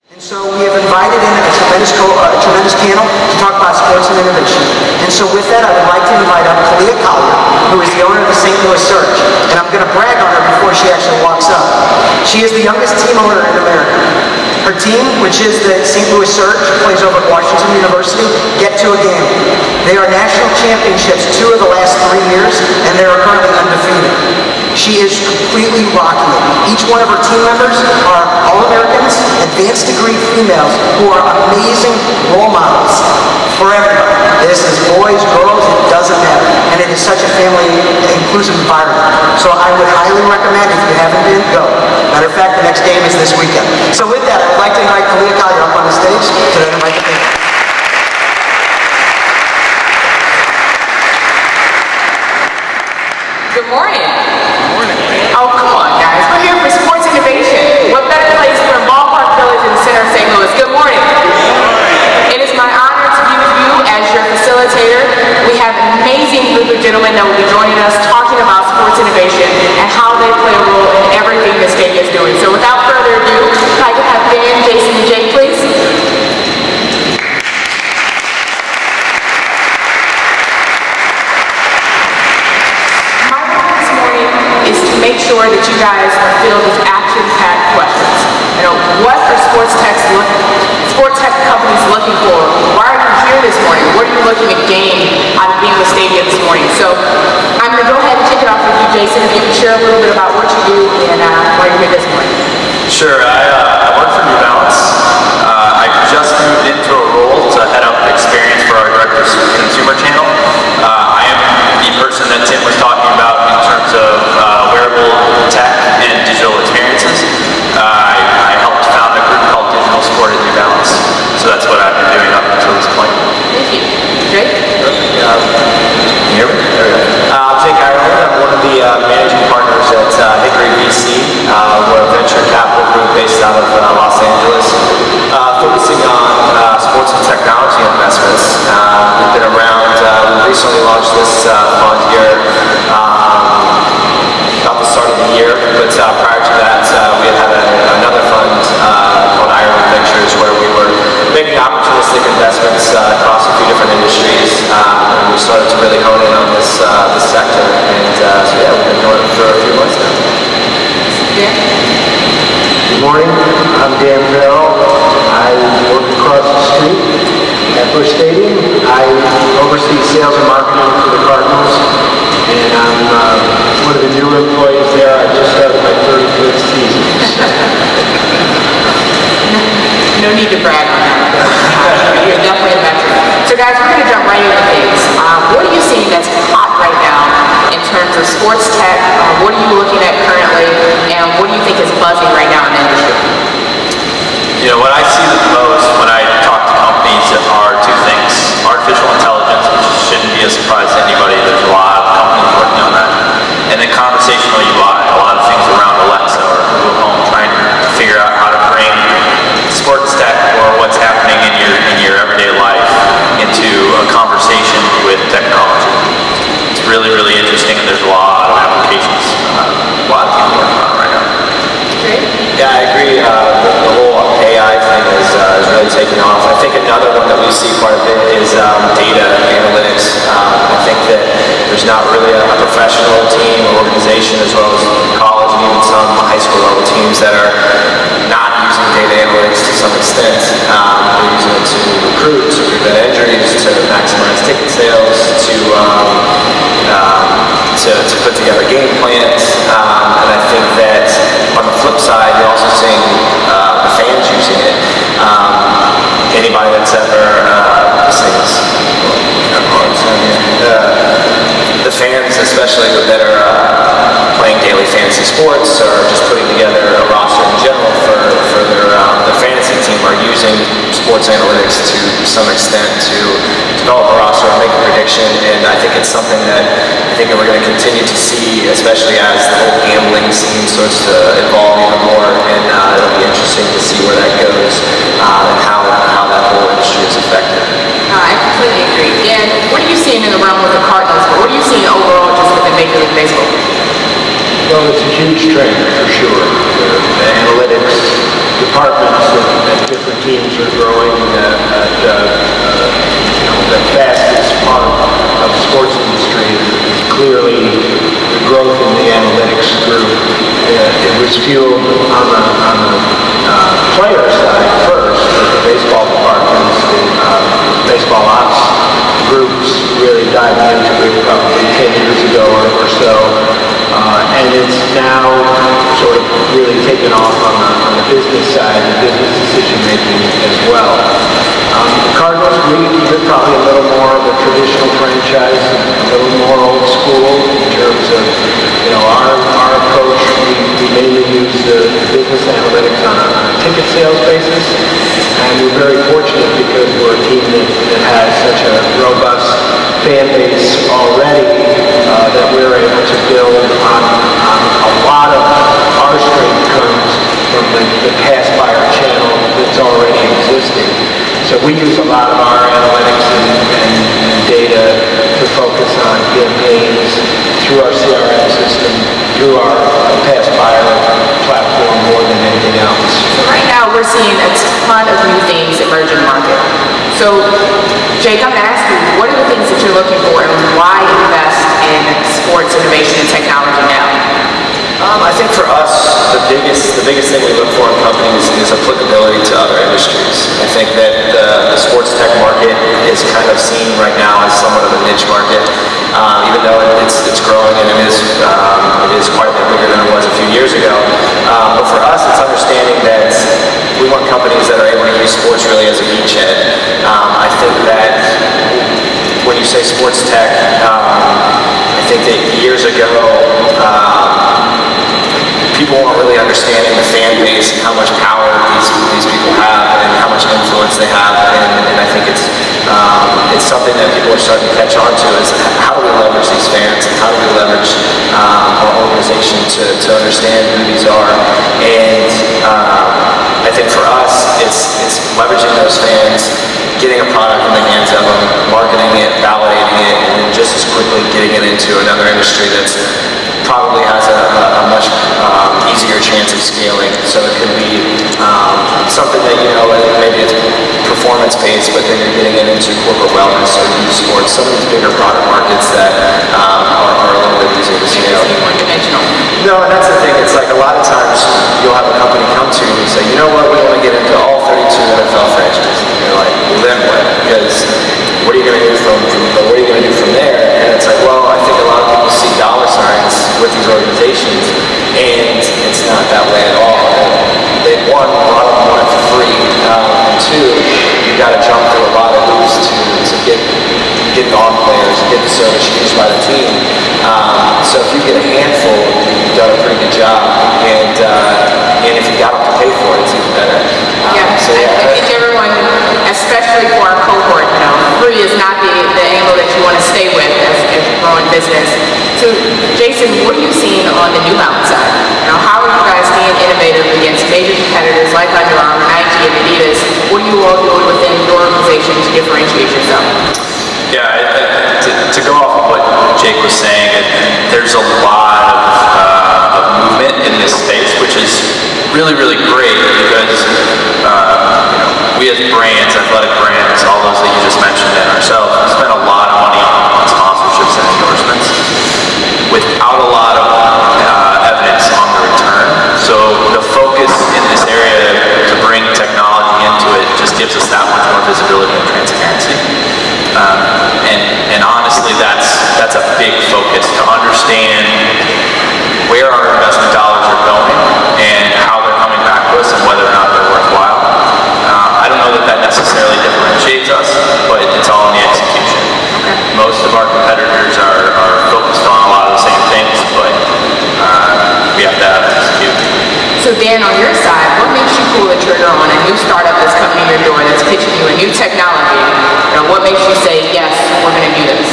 And so we have invited in a tremendous panel to talk about sports and innovation. And so with that, I would like to invite up Khalia, who is the owner of the St. Louis Surge. And I'm going to brag on her before she actually walks up. She is the youngest team owner in America. Her team, which is the St. Louis Surge, plays over at Washington University, get to a game. They are national championships 2 of the last 3 years, and they are currently undefeated. She is completely rocking it. Each one of her team members are All-Americans, advanced degree females who are amazing role models for everybody. This is boys, girls, it doesn't matter. And it is such a family inclusive environment. So I would highly recommend, if you haven't been, go. Matter of fact, the next game is this weekend. So with that, I would like to invite Khalia up on the stage to then invite the panel. Good morning. Good morning. Oh, come on, guys. We're here for Sports Innovation. What better place than Ballpark Village in the center of St. Louis? Good morning. Good morning. It is my honor to be with you as your facilitator. We have an amazing group of gentlemen that will be joining us talking about sports innovation and how they play a role in everything that Stadia is doing. So without further ado, if I could have Ben, Jason, and Jake, please. Make sure that you guys are filled with action-packed questions. You know, what are sports tech companies looking for? Why are you here this morning? What are you looking to gain out of being with Stadia this morning? So I'm going to go ahead and kick it off with you, Jason. If you can share a little bit about what you do and why you're here this morning. Sure. I work for New Balance. I just moved into a role to head up experience for our direct-to-consumer channel. I am the person that Tim was talking about in terms of wearable tech and digital experiences. I helped found a group called Digital Sport at New Balance. So that's what I've been doing up until this point. Thank you. Jake? Perfect. Can you hear me? There we go. I'm Jake Ireland. I'm one of the managing partners at Hickory VC. We're a venture capital group based out of Los Angeles, focusing on sports and technology investments. We've been around, we recently launched this fund here about the start of the year, but prior to that we had another fund called Ireland Ventures, where we were making opportunistic investments across a few different industries, and we started to really hone in on this sector, and so yeah, we've been doing it for a few months now. Yeah. Good morning, I'm Dan Farrell. I work across the street at Busch Stadium. I oversee sales and marketing for the Cardinals, and I'm one of the newer employees there. I just started my 35th season. No need to brag on that. You're definitely a veteran. So guys, we're going to jump right into things. What are you seeing that's hot right now in terms of sports tech? What are you looking at currently? And what do you think is buzzing right now in the industry? You know, what I see the most when I talk to companies are 2 things. Artificial intelligence, which shouldn't be a surprise to anybody. There's a lot of companies working on that. And then conversational UI, a lot of things around Alexa or Google Home, trying to figure out how to bring sports tech or what's happening in your everyday life into a conversation with technology. It's really, really interesting, and there's a lot of applications, a lot of people working on it right now. Great. Yeah, I agree. The whole AI thing is really taking off. I think another one that we see quite a bit is data analytics. I think that there's not really a professional team or organization, as well as college and even some high school level teams, that are not using data analytics to some extent. They're using it to recruit, to prevent injuries, to maximize ticket sales, to put together game plans. And I think that on the flip side, you're also seeing the fans using it. Anybody that's ever the fans, especially that are playing daily fantasy sports or just putting together a roster in general for their fantasy team, are using sports analytics to some extent to develop a roster and make a prediction. And I think it's something that we're going to continue to see, especially as the whole gambling scene starts to evolve even more. And it'll be interesting to see where that goes and how that whole industry is affected. I completely agree. Dan, what are you seeing in the realm with the Cardinals? What are you seeing overall just within Major League Baseball? Well, it's a huge trend for sure. The analytics departments at different teams are growing at the fastest part of the sports industry is clearly the growth in the analytics group. It was fueled on the player side first, with the baseball departments, the baseball ops groups really diving into it probably 10 years ago or so. And it's now sort of really taken off on the business side, the business decision making as well. The Cardinals, we're probably a little more of a traditional franchise, a little more old school in terms of, our approach. We mainly use the business analytics on a ticket sales basis, and we're very fortunate because we're a team that has such a robust fan base already that we're able to build on a lot of our strength comes from the pass buyer channel that's already existing. So we use a lot of our analytics and data to focus on campaigns through our CRM system, through our pass buyer platform more than anything else. So right now we're seeing a ton of new things emerge in the market. So Jake, I'm going to ask you, what are the things that you're looking for and why invest in sports innovation and technology now? I think for us, the biggest thing we look for in companies is applicability to other industries. I think that the sports tech market is kind of seen right now as somewhat of a niche market, even though it's growing and it is quite a bit bigger than it was a few years ago. But for us, it's understanding that we want companies that are able to use sports really as a beachhead. I think that when you say sports tech, I think that years ago, people weren't really understanding the fan base and how much power these people have and how much influence they have, and I think it's something that people are starting to catch on to is how do we leverage these fans and how do we leverage our organization to understand who these are. And I think for us it's leveraging those fans, getting a product in the hands of them, marketing it, validating it, and then just as quickly getting it into another industry that's probably has a much easier chance of scaling. So it could be something that, maybe it's performance-based, but then you're getting it into corporate wellness or youth sports, some of these bigger product markets that are a little bit easier to scale. More dimensional. No, and that's the thing. It's like a lot of times you'll have a company come to you and say, you know what, we want to get into all 32 NFL franchises. And you're like, well, then what? Because what are you going to do from there? And it's like, well, I think a lot of people see dollar signs with these organizations, and it's not that way at all. One, a lot of them want it for free. Two, you got to jump through a lot of hoops to get on players, get the service used by the team. So if you get a handful, you've done a pretty good job, and if you got them to pay for it, it's even better. I think everyone, especially for our cohort, free is not the angle that you want to stay with as you grow in business. So, Jason, what are you seeing on the New Balance side? How are you guys staying innovative against major competitors like Under Armour, Nike, and Adidas? What are you all doing within your organization to differentiate yourself? Yeah, to go off of what Jake was saying, there's a lot of movement in this space, which is really, really great because we as brands, athletic brands, all those that you just mentioned and ourselves, we spend a lot of money on sponsorships and endorsements without a lot of evidence on the return. So the focus in this area to bring technology into it just gives us that much more visibility and transparency. And honestly, that's a big focus to understand where our investment dollars are going and how they're coming back to us and whether or not they're worthwhile. I don't know that necessarily differentiates us, but it's all in the execution. Okay. Most of our competitors are focused on a lot of the same things, but we have to execute. So Dan, on your side, what makes you pull the trigger on a new startup that's coming in your door that's pitching you a new technology? What makes you say, yes, we're going to do this?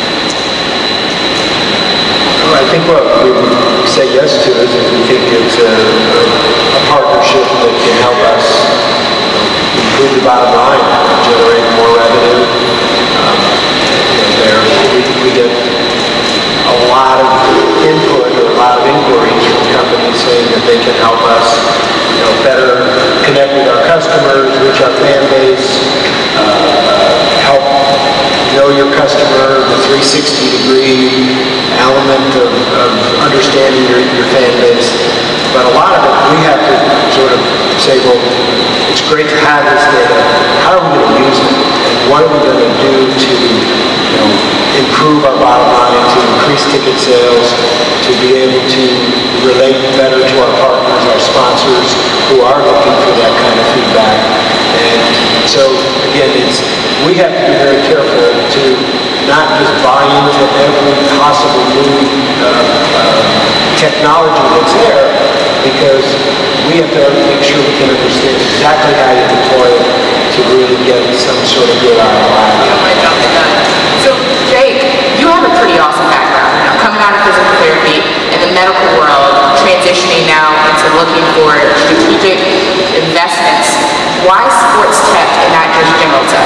Well, I think what we say yes to is if we think it's a partnership that can help us improve the bottom line, generate more revenue. We get a lot of input or a lot of inquiries from companies saying that they can help us better connect with our customers, reach our fan base, help know your customer, the 360-degree element of understanding your fan base. But a lot of it, we have to sort of say, well, it's great to have this data. How are we going to use it? And what are we going to do to, improve our bottom line, to increase ticket sales, to be able to relate better to our partners, our sponsors, who are looking for that kind of feedback. And so, again, we have to be very careful to not just buy into every possible new technology that's there, because we have to make sure we can understand exactly how you deploy it to really get some sort of good ROI. So, Jake, you have a pretty awesome background, coming out of physical therapy in the medical world, transitioning now into looking for strategic investments. Why sports tech and not just general tech?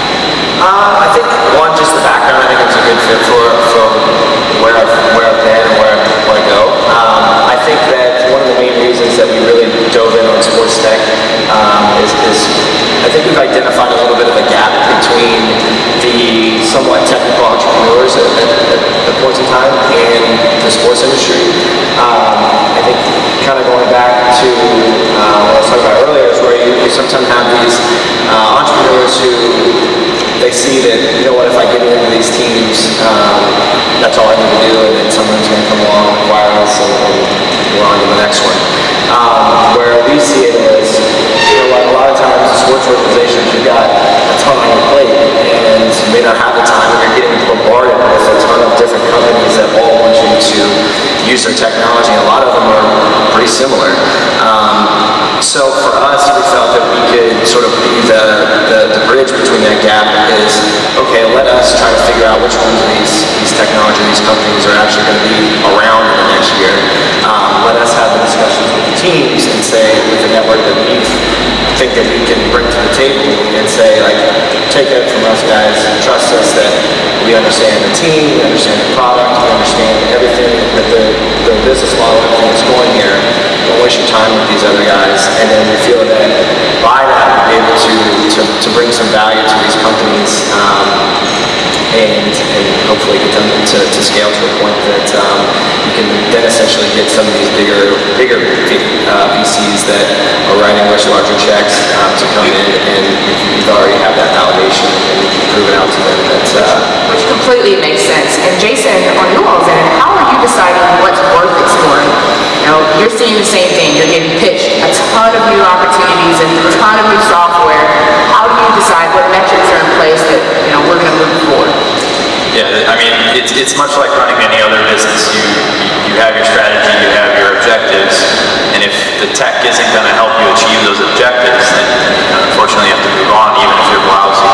I think one, just the background. I think it's a good fit from where I've been and where I go. I think that one of the main reasons that we really dove in on sports tech is I think we've identified a little bit of a gap between the somewhat technical entrepreneurs at points in time and the sports industry. I think kind of going back to what I was talking about earlier is where you sometimes have these entrepreneurs who they see that, if I get into these teams, that's all I need to do, and then someone's going to come along and acquire us, and we're on to the next one. Where we see it is, a lot of times in sports organizations, you've got a ton on your plate, and you may not have the time, and you're getting bombarded with a ton of different companies that all want you to use their technology, and a lot of them are pretty similar. So for us, we felt that we could sort of be the bridge between that gap is, okay, let us try to figure out which ones of these technology, these companies are actually going to be around in the next year. Let us have the discussions with the teams and say, with the network that we think that we can bring to the table and say, like, take it from us guys, trust us that we understand the team, we understand the product, we understand everything that the business model, everything that's going here. Don't waste your time with these other guys. And then we feel that by that we'll be able to bring some value to these companies and hopefully get them to scale to a point that you can then essentially get some of these bigger VCs that are writing much larger checks to come in, and you've already have that validation and you can prove it out to them that which completely makes sense. And Jason, on your all's end, how are you deciding what's worth exploring? You're seeing the same thing. You're getting pitched a ton of new opportunities and a ton of new software. How do you decide what metrics are in place that we're going to move forward? Yeah, I mean, it's much like running any other business. You have your strategy, you have your objectives, and if the tech isn't going to help you achieve those objectives, then unfortunately you have to move on, even if you're lousy.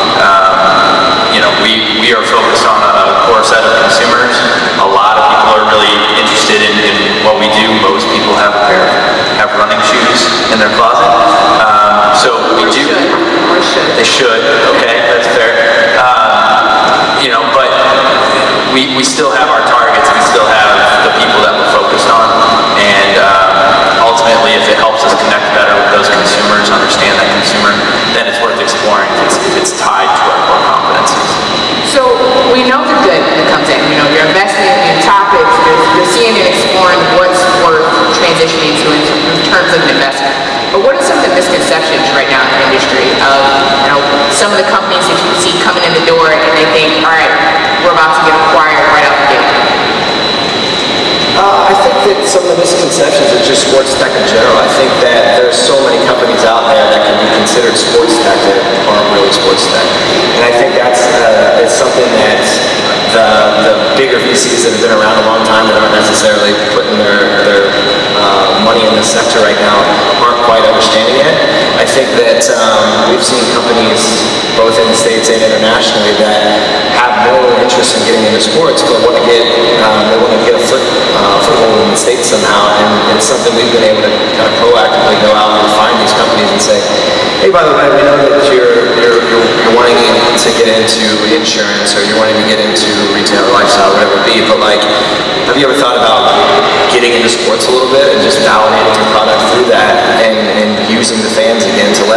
We are focused on a core set of consumers. A lot of people are really interested in what we do. Most people have running shoes in their closet. So we do. They should. Okay, that's fair. But we still have our targets. We still have the people that we're focused on, and ultimately, if it helps us connect better with those consumers, understand that consumer, then it's worth exploring if it's tied to our core competencies. So we know the good that comes in. You're investing in topics. You're seeing and exploring what's worth transitioning to in terms of an investment. But what are some of the misconceptions right now in the industry of some of the companies that you see coming in the door and they think, all right, we're about to get acquired right out the gate? I think that some of the misconceptions are just sports tech in general. I think that there's so many companies out there that can be considered sports tech that aren't really sports tech. And I think that's it's something that the bigger VCs that have been around a long time that aren't necessarily putting their money in this sector right now aren't quite understanding it. I think that we've seen companies both in the States and internationally that have no interest in getting into sports but want to get a foothold in the States somehow, and it's something we've been able to kind of proactively go out and find these companies and say, hey, by the way, we know that you're wanting to get into insurance or you're wanting to get into retail or lifestyle, whatever it be, but have you ever thought about getting into sports a little bit and just validating your product through that and using the fans again to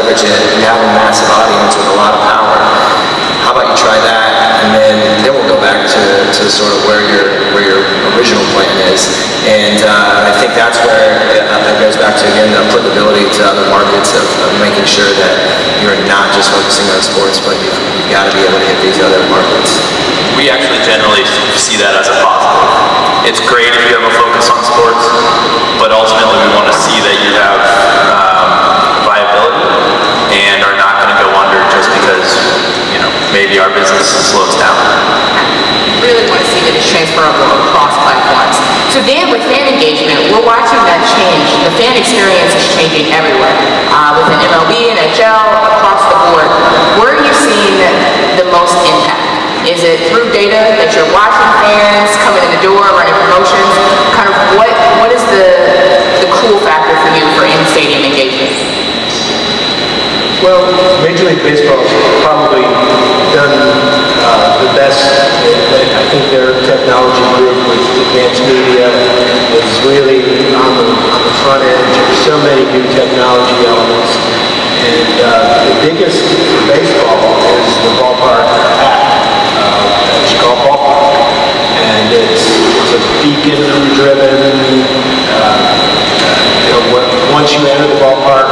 markets of making sure that you're not just focusing on sports, but you've got to be able to hit these other markets? We actually generally see that as a positive. It's great if you have a focus on sports, but ultimately we want to see that you have viability and are not going to go under just because, you know, maybe our business slows down. Really want to see that it's transferable across platforms. So Dan, with fan engagement, we're watching that change. The fan experience is changing everywhere. Within MLB, NHL, across the board. Where are you seeing the most impact? Is it through data that you're watching fans coming in the door, running promotions? Kind of what is the cool factor for you for in-stadium engagement? Well, Major League Baseball's probably done the best. I think their technology group with advanced media is really on the front edge of so many new technology elements. And the biggest for baseball is the Ballpark app. It's called Ballpark. And it's a beacon-driven, once you enter the ballpark,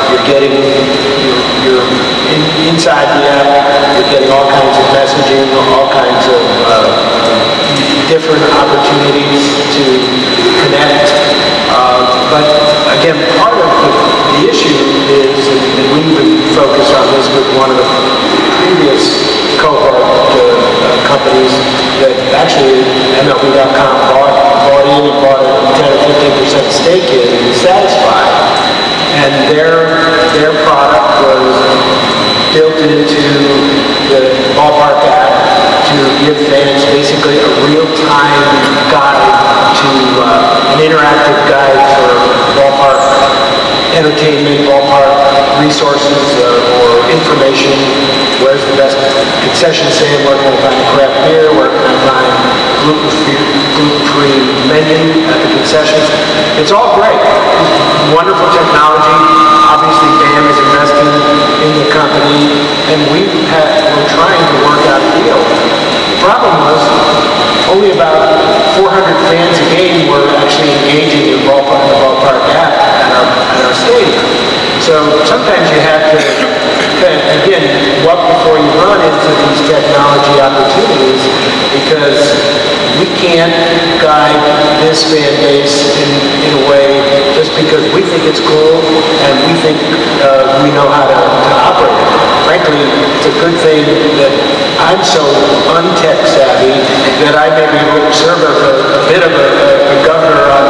you're inside the app, you're getting all kinds of messaging, all kinds of different opportunities to connect. But again, part of the issue is, and we even focus on this with one of the previous cohort companies that actually MLB.com bought in and bought a 10 or 15% stake in Satisfy. And their product was built into the Ballpark app to give fans basically a real-time guide to an interactive guide for ballpark entertainment, ballpark resources or information. Where's the best concession stand? Where can I find a craft beer? Where can I find gluten-free menu at the concessions? It's all great. Wonderful technology. Obviously, BAM is investing in the company, and we're trying to work out a deal. The problem was only about 400 fans a game were actually engaging in the Ballpark app at our stadium. So sometimes you have to, again, walk before you run into these technology opportunities, because we can't guide this fan base in a way just because we think it's cool and we think we know how to operate it. Frankly, it's a good thing that I'm so untech savvy that I maybe would serve as a bit of a governor on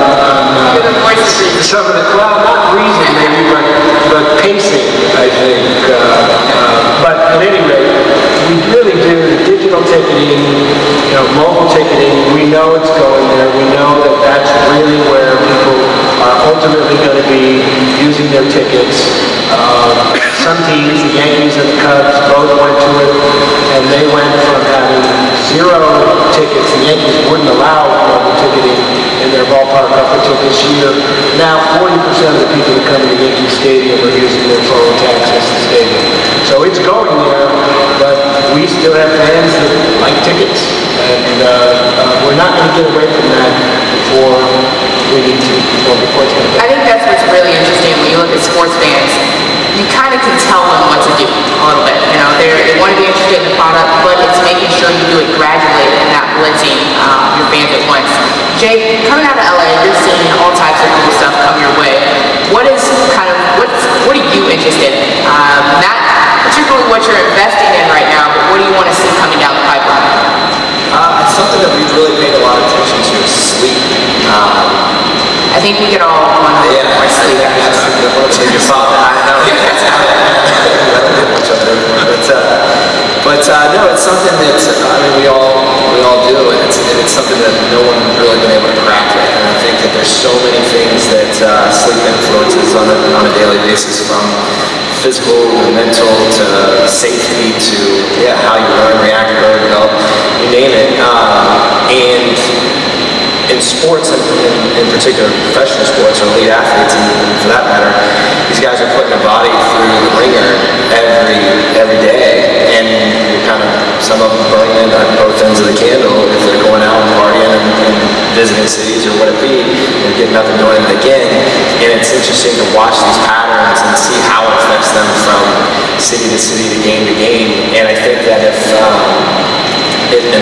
some of the, well, not reason maybe, but pacing, I think. But at any rate, we really do digital ticketing, mobile ticketing. We know it's going there. We know that that's really where people are ultimately going to be using their tickets. Some teams, the Yankees and the Cubs, both went to it, and they went from having 0 tickets. The Yankees wouldn't allow mobile ticketing in their ballpark up until this year. Now 40% of the people that come to Yankee Stadium are using their phone to access the stadium. So it's going there, but we still have fans that like tickets, and we're not going to get away from that before we need to. Before it's going to. I think that's what's really interesting when you look at sports fans. You kind of can tell them what to do a little bit. They want to be interested in the product, but it's making sure you do it gradually and not blitzing your fans at once. Jake, coming out of LA, you're seeing all types of cool stuff come your way. What are you interested in? Not particularly what you're investing in right now, but what do you want to see coming down the pipeline? It's something that we've really paid a lot of attention to, is sleep. I think we could all want to get more sleep. You saw that. I know. But no, it's something that we all do, and it's something that no one's really been able to crack yet. And I think that there's so many things that sleep influences on a daily basis, from physical to mental to safety to how you learn, react, grow, develop, you name it. And in sports, and in particular professional sports or elite athletes, and for that matter, these guys are putting their body through the ringer every day, and you're some of them burning at both ends of the candle if they're going out and partying and visiting cities or what it be, and getting up and doing it again. And it's interesting to watch these patterns and see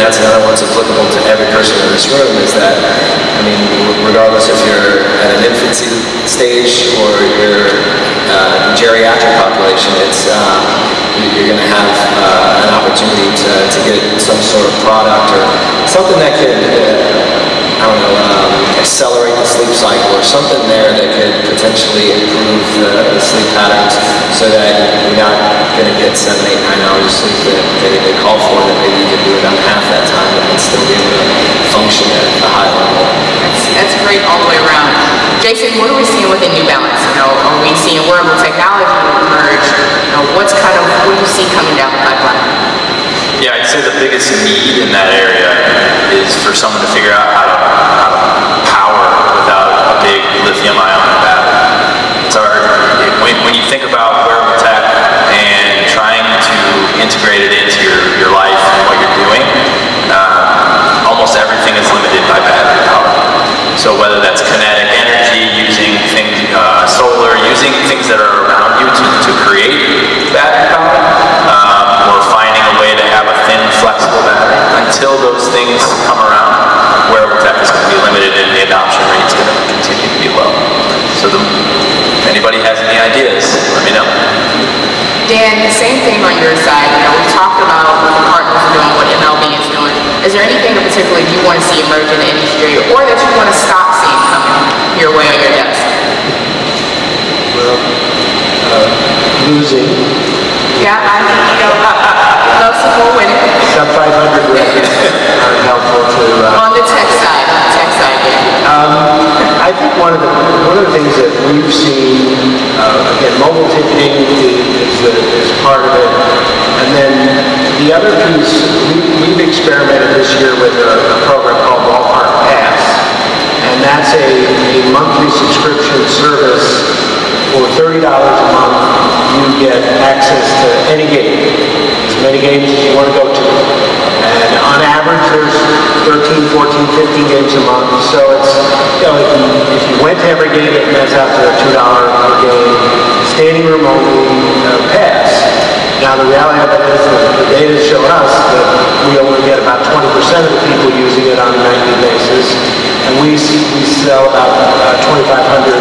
that's another one that's applicable to every person in this room, is that, I mean, regardless if you're at an infancy stage or you're geriatric population, it's you're going to have an opportunity to get some sort of product or something that could, I don't know, accelerate the sleep cycle or something there that could potentially improve the sleep patterns so that you're not going to get 7, 8, 9 hours of sleep that they call for, that maybe you can do it on half that time and still be able to function at a high level. That's great all the way around. Jason, what are we seeing within New Balance? You know, are we seeing wearable technology emerge? You know, what do you see coming down the pipeline? Yeah, I'd say the biggest need in that area is for someone to figure out how to power without a big lithium-ion battery. It's hard. When you think about wearable tech and trying to integrate it into your life and what you're doing, almost everything is limited by battery power. So whether that's kinetic energy, using things, solar, using things that are around you to create battery power, or finding a way to have a thin, flexible battery. Until those things come around, wearable tech is going to be limited and the adoption rate is going to continue to be low. So if anybody has any ideas, let me know. Dan, the same thing on your side. You know, we've talked about what the Cardinals are doing, what MLB is doing. Is there anything in particular you want to see emerge in the industry, or that you want to stop seeing coming your way on your desk? Well, losing. Yeah, I think, you know, love some more winning. Sub 500 records are helpful to. On the tech side, yeah. I think one of the things that we've seen, again, mobile ticketing is part of it, and then the other piece, we've experimented this year with a program called Ballpark Pass, and that's a monthly subscription service. For $30 a month, you get access to any game, as many games as you want to go to. And on average, there's 13, 14, 15 games a month. So it's, you know, if you went to every game, it nets out to $2 per game. Standing room only pass. Now, the reality of it is that the data show us that we only get about 20% of the people using it on a nightly basis. And we sell about 2,500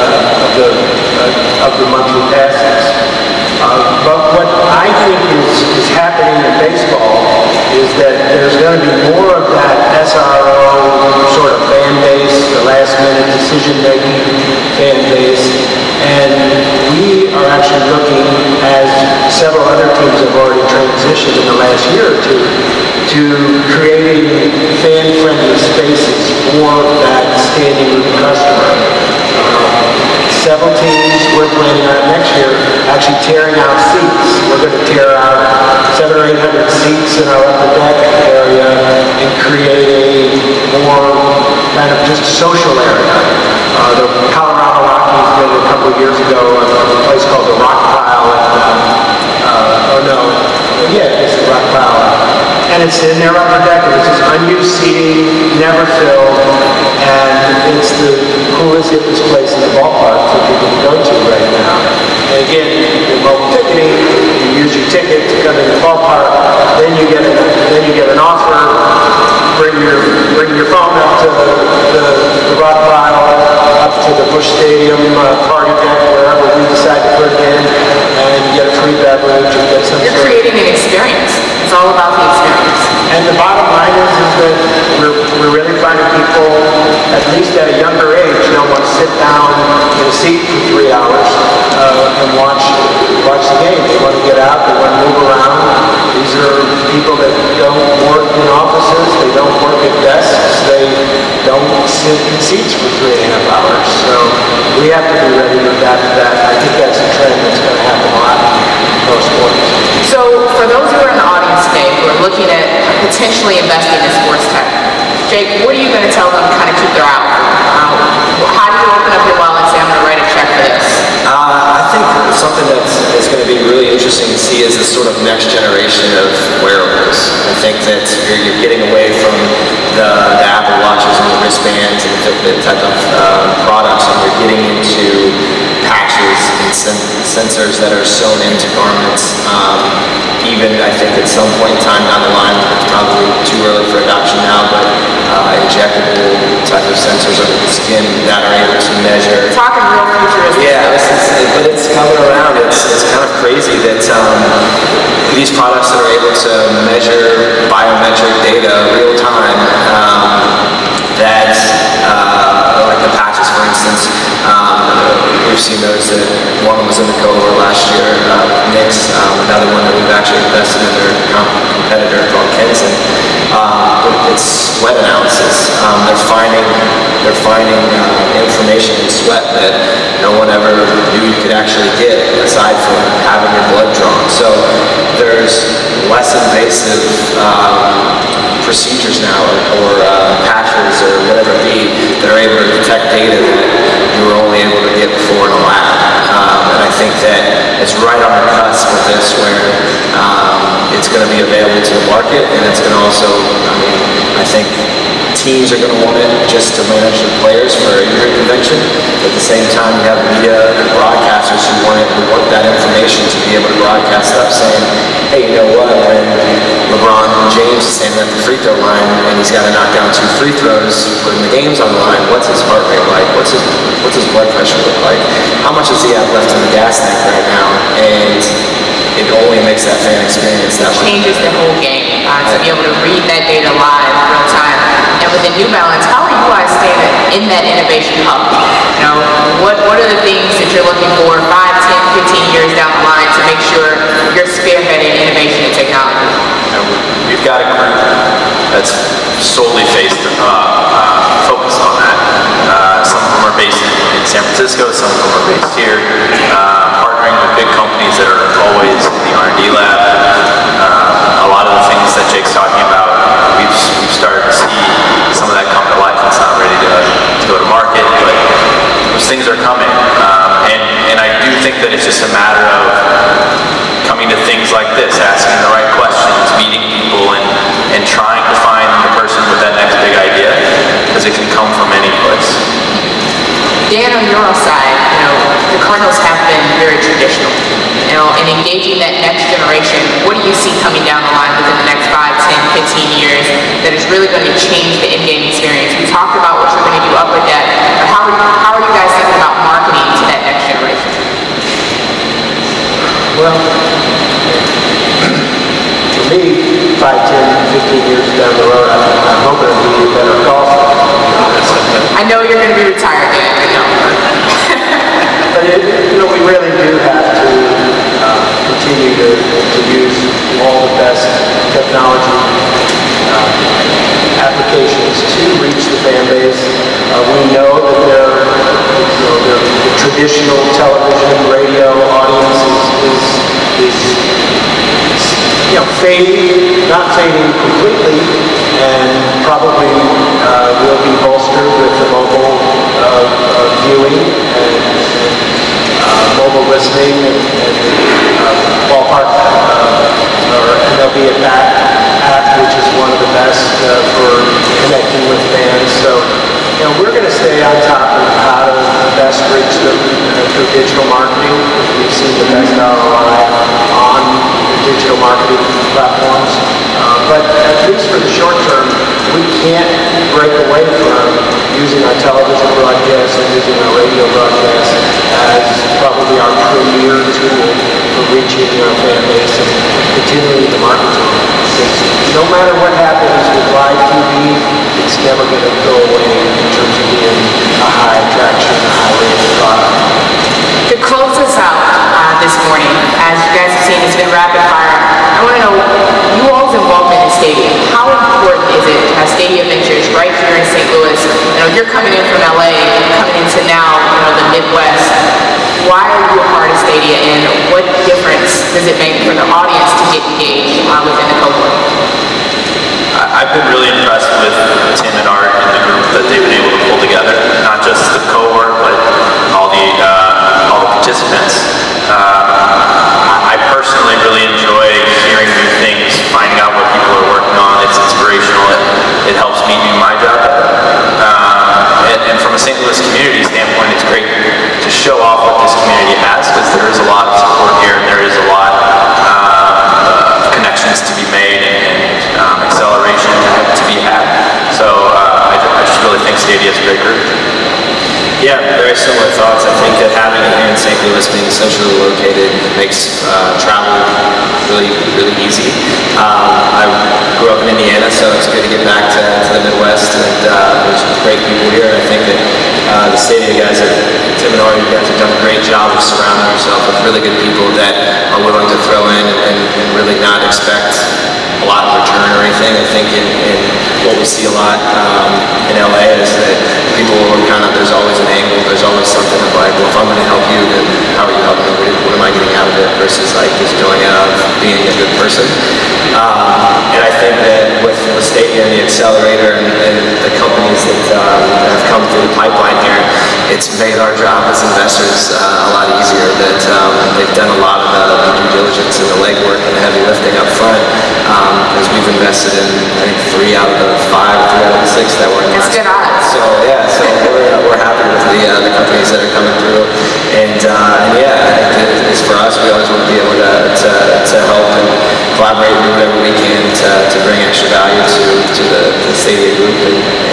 of the monthly passes. But what I think is happening in baseball is that there's going to be more of that SRO sort of fan base, the last-minute decision-making fan base, and we are actually looking, as several other teams have already transitioned in the last year or two, to creating fan-friendly spaces for that standing room customer. Several teams we're planning on next year actually tearing out seats. We're going to tear out 700 or 800 seats in our upper deck area and create a more kind of just social area. The Colorado Rockies did a couple of years ago a place called the Rock Pile. It's the Rock Pile. And it's in their upper deck, and it's just unused seating, never filled, and it's the coolest, hippest place in the ballpark for people to go to right now. And again, your mobile ticketing, you use your ticket to come in the ballpark, then you get an offer, bring your phone up to the Rock Pile, up to the Busch Stadium party deck, wherever we decide to put it in, and you get a free beverage. You're creating an experience. It's all about the experience. And the bottom line is that we're really finding people, at least at a younger age, don't want to sit down in a seat for 3 hours and watch the game. They want to get out, they want to move around. These are people that don't work in offices, they don't work at desks, they don't sit in seats for 3.5 hours. So we have to be ready to adapt to that. I think that's a trend that's going to happen a lot in pro sports. So for those who are in the audience today who are looking at potentially investing in sports tech, Jake, what are you going to tell them to kind of keep their eye out? How do you open up your wallet and say, I'm going to write a check for this? I think something that's going to be really interesting to see is this sort of next generation of wearables. I think that you're getting away from the Apple Watches and the wristbands and the Fitbit type of products, and you're getting into patches and sensors that are sewn into garments. Even I think at some point in time down the line, it's probably too early for adoption now, but injectable type of sensors under the skin that are able to measure. We're talking real futuristic. Yeah, but it's coming around. It's kind of crazy that these products that are able to measure biometric data real time, like the patches, for instance, we've seen those that one was in the cohort last year, Knicks, another one that we've actually invested in their competitor called Kenson. It's sweat analysis. They're finding information in sweat that no one ever knew you could actually get aside from having your blood drawn. So there's less invasive procedures now, or patches, or whatever it be, that are able to detect data that you were only able to get before in a lab. And I think that it's right on the cusp of this, where it's going to be available to the market, and it's going to also, I think teams are going to want it just to manage the players for a year convention. But at the same time, you have media and broadcasters who want that information to be able to broadcast up, saying, hey, you know what, when LeBron James is standing at the free throw line and he's got to knock down 2 free throws when the game's on the line, what's his heart rate like? What's his blood pressure look like? How much does he have left in the gas tank right now? And it only makes that fan experience that much. It changes the whole game to be able to read that data live in real time. And within New Balance, how are you guys staying in that innovation hub? You know, what are the things that you're looking for 5, 10, 15 years down the line to make sure you're spearheading innovation and technology? We've got a group that's solely focused on that. Some of them are based in San Francisco, some of them are based here, partnering with big companies that are always in the R&D lab. A lot of the things that Jake's talking about, we've started to see some of that come to life. It's not ready to go to market, but those things are coming. And I do think that it's just a matter of coming to things like this, asking the right questions, meeting people, and trying to find the person with that next big idea, because it can come from any place. Dan, on your side, you know, the Cardinals have been very traditional. You know, in engaging that next generation, what do you see coming down the line within the next 5, 10, 15 years that is really going to change the in-game experience? We talked about what you're going to do up with that, but how are you guys thinking about marketing to that next generation? Well, for me, 5, 10, 15 years down the road, I'm hoping to be a better golfer. I know you're going to be retired, Dan. I know. But we really do have to continue to use all the best technology applications to reach the fan base. We know that the traditional television, radio audience is fading, not fading completely, and probably will be bolstered with the mobile viewing and mobile listening and Ballpark or MLB at Bat app, which is one of the best for connecting with fans. So, we're going to stay on top of how to best reach them through digital marketing. We've seen the best ROI on digital marketing platforms. But at least for the short term, we can't break away from using our television broadcast and using our radio broadcast as probably our premier tool for reaching our fan base and continuing to market to them. Because no matter what happens with live TV, it's never going to go away in terms of being a high attraction, a high rated product. To close us out this morning, as you guys have seen, it's been rapid fire. I want to know you all's involvement in Stadia. How important is it to have Stadia Ventures right here in St. Louis? You're coming in from LA, coming into now, the Midwest. Why are you a part of Stadia, and what difference does it make for the audience to get engaged within the cohort? I've been really impressed with Tim and Art and the group that they've been able to pull together, not just the cohort, but all the participants. I personally really enjoy hearing new things, finding out what people are working on. It's inspirational. It helps me do my job better. And from a St. Louis community standpoint, it's great to show off what this community has, because there is a lot of support here, and there is a lot of connections to be made and acceleration to centrally located, makes travel really, really easy. I grew up in Indiana, so it's good to get back to the Midwest, and there's great people here. I think that the Stadia guys, Tim and Ari, you guys have done a great job of surrounding yourself with really good people that are willing to throw in and really not expect a lot of return or anything. I think in what we see a lot in LA is that people are there's always an angle, there's always something of like, well, if I'm going to help you, then how are you helping me? What am I getting out of it? Versus like just doing it out of being a good person. And I think that with Stadia and the accelerator and the companies that have come through the pipeline here, it's made our job as investors a lot easier. That they've done a lot of the due diligence and the legwork and the heavy lifting up front. Because we've invested in, I think, 3 out of the 5, 3 out of the 6 that were in That's good odds. So yeah, so we're happy with the companies that are coming through, and yeah, I think that it's for us. We always want to be able to help and collaborate and do whatever we can to bring extra value to the Stadia group, and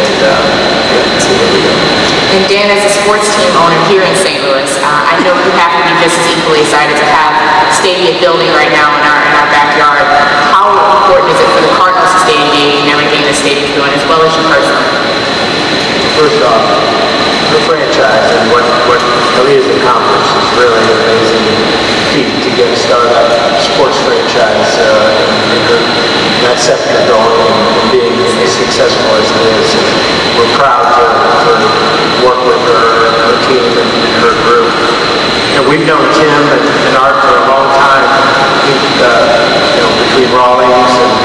yeah, see where we go. And Dan, as a sports team owner here in St. Louis, I know you have to be just as equally excited to have Stadia building right now in our backyard. How important is it for the Cardinals to stay engaged in everything that Stadia is doing, as well as you personally? First off, the franchise and what Khalia's accomplished is really an amazing feat to get a startup sports franchise in that sector going and being as successful as it is. And we're proud to work with her team and her group. And we've known Tim and Art for a long time. I think, between Rawlings and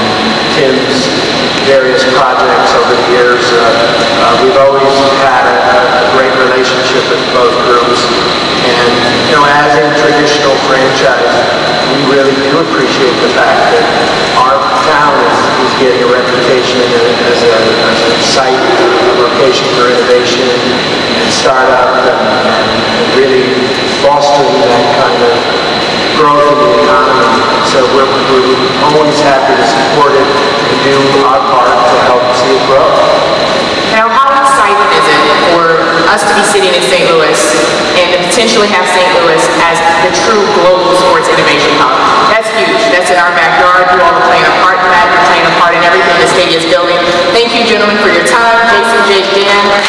Tim's various projects over the years, we've always had a great relationship with both groups. And as a traditional franchise, we really do appreciate the fact that our town is getting a reputation as a site, a location for innovation and startup, and really fostering that kind of growth in the economy. So we're always happy to support it and do our part to help see it grow. Now, how exciting is it for us to be sitting in St. Louis and to potentially have St. Louis as the true global sports innovation hub? That's huge. That's in our backyard. You all are playing a part in that. You're playing a part in everything the Stadia is building. Thank you, gentlemen, for your time. Jason, Jake, Dan.